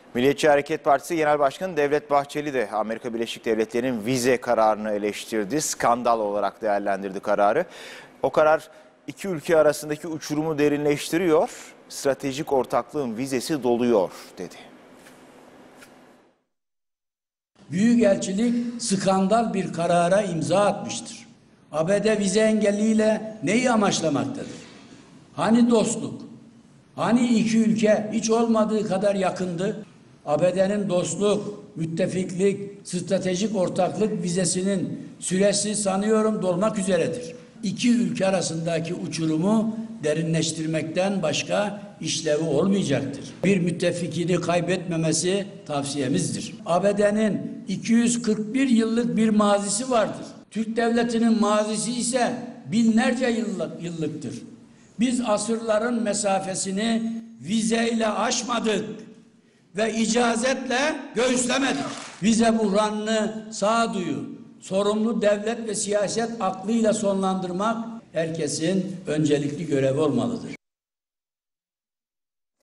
Milliyetçi Hareket Partisi Genel Başkanı Devlet Bahçeli de Amerika Birleşik Devletleri'nin vize kararını eleştirdi. Skandal olarak değerlendirdi kararı. O karar iki ülke arasındaki uçurumu derinleştiriyor, stratejik ortaklığın vizesi doluyor dedi. Büyükelçilik skandal bir karara imza atmıştır. ABD vize engelliyle neyi amaçlamaktadır? Hani dostluk? Hani iki ülke hiç olmadığı kadar yakındı? ABD'nin dostluk, müttefiklik, stratejik ortaklık vizesinin süresi sanıyorum dolmak üzeredir. İki ülke arasındaki uçurumu derinleştirmekten başka işlevi olmayacaktır. Bir müttefikini kaybetmemesi tavsiyemizdir. ABD'nin 241 yıllık bir mazisi vardır. Türk devletinin mazisi ise binlerce yıllıktır. Biz asırların mesafesini vizeyle aşmadık ve icazetle göğüslemedik. Vize buhranını sağduyu, sorumlu devlet ve siyaset aklıyla sonlandırmak herkesin öncelikli görevi olmalıdır.